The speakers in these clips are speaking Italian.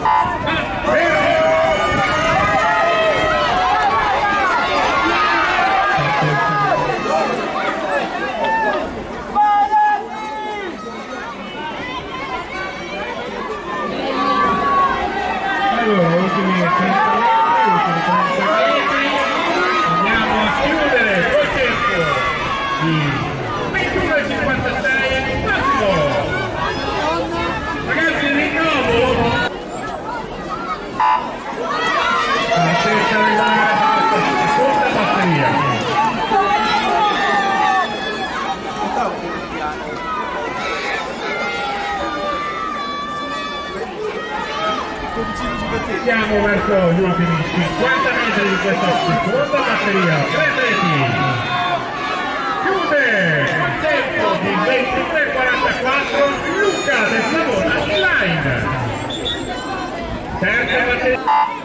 Allora, ultimi 30 metri, andiamo a chiudere col tempo di 21,56 massimo. Ragazzi, rinnovo la scelta della seconda batteria. Siamo verso gli ultimi 50 metri di questa seconda batteria. 3 reti. Chiude il tempo di 23,44 Luca del Savona in line. Terza batteria.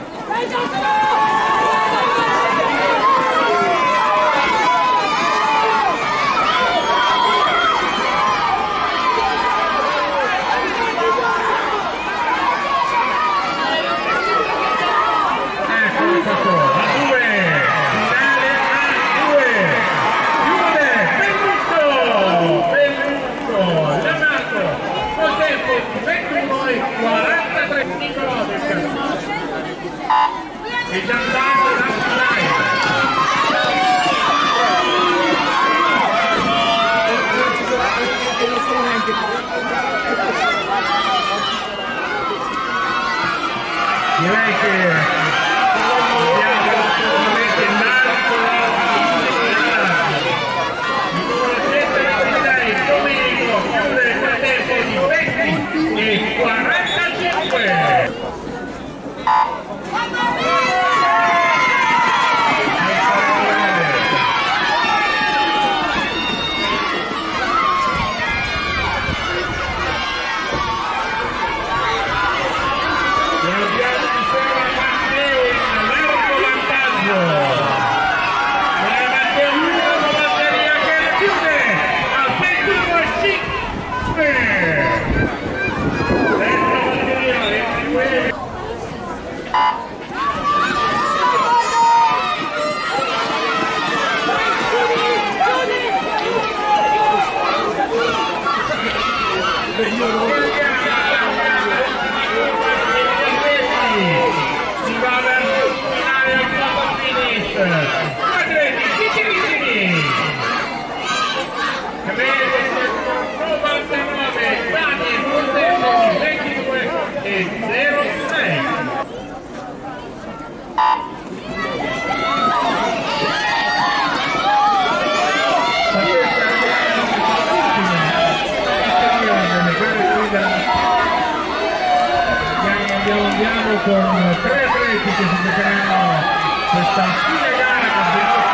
E già andato da direi che abbiamo assolutamente in alto il numero 126 Domenico chiude il tempo di 20 e 45. Andiamo con 3 atleti che si giocheranno questa fine gara campionato